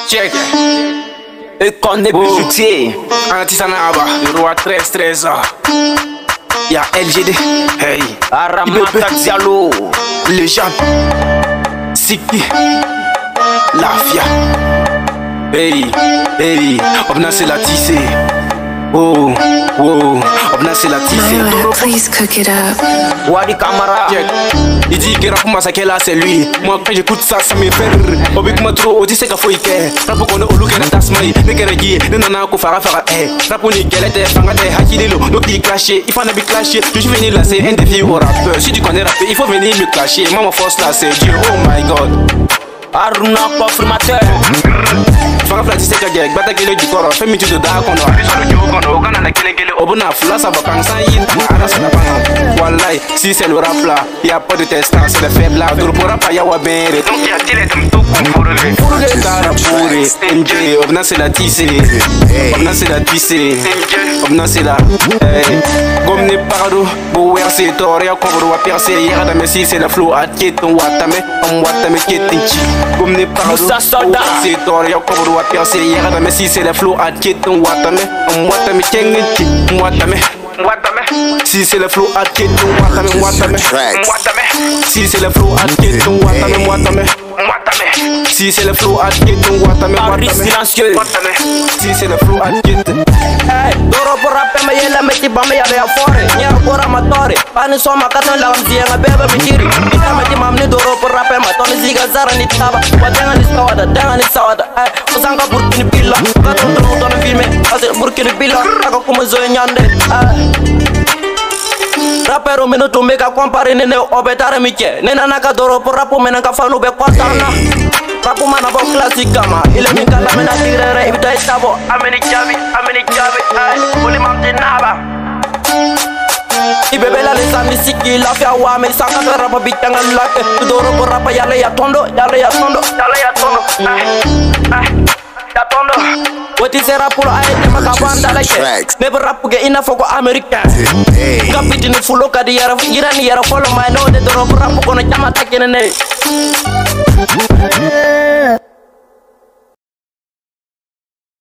Check. Et qu'on est bijoutier. Antisanaba, le roi 13 ans. Y'a LGD. Hey. Aramata Diallo. Légende. Siki. Lafia. Hey. Hey. Obna c'est la tissée. Oh, oh, Obna c'est la tissée. Please cook it up. Wadi Kamara. Il dit que rap moi ça qu'elle a c'est lui. Moi quand j'écoute ça ça me fait rire. Obi kuma trop odi c'est qu'il faut y faire. Rap qu'on a olu qu'elle tasse mai. Ne qu'elle dit ne nana ko fara eh. Rap on y qu'elle était fanga de hakililo. Donc il clasher, il faut n'abi clasher. Je suis venu là c'est un défi au rappeur. Si tu connais rapper, il faut venir me clasher. Maman force là c'est Dieu. Oh my God. Aruna confirmateur. Fanga flat c'est que j'ai bata kele du corps. Fais mi tu de da kono. Abisolo du kono. Kana na kele kele. Obuna fla ça va penser yin. Ara ça pas. Wallahi si c'est le rap là, y a pas de testant, c'est le faible là. Duro pour rap ya wa bere. Donc y a télé comme tout pour le. Pour le cara pour MJ. Obna c'est la tissée. Obna c'est la tissée. Obna c'est la. Comme ne pardo. Bo c'est toria comme wa percer hier dans mes si c'est la flow à ton watame. On watame ketinchi. Comme ne pardo. C'est toria comme wa percer hier dans mes si c'est la flow à ton watame. On watame kenchi. Watame. Si c'est le flow à qui tu watame. Si c'est le flow à qui tu watame. Si c'est le flow à qui tu watame. Silencieux. Si c'est le flow à qui tu. Doro por rap me yela meti bame ya de afore. Nya por amatore. Pani so makatan la mzi nga bebe mijiri. Ita meti mamni doro por rap ma toni ziga zara ni taba. Wadenga ni sawada, denga ni sawada. Usanga burkini bila. Katon dro don filme. Ase burkini bila. Ako kuma zo nyande. Rapero meno to meka compare nene obetare miche. Nena naka doro por rapo mena ka fanu be kwatana. Rapo mana bo classic kama. Ile minka la mena tirere ibita estabo. Ameni chavi. Ay, boli mamte naba. Ibebe la lesani siki la fia wa me saka rapa bitanga lake. Doro por rapa yale ya tondo. Ya tondo. What is a rapper? I ain't never got like never rap get enough for American. Kapit in the full look at the year of Iran, year of follow my know that the rap gonna jam attack in the name.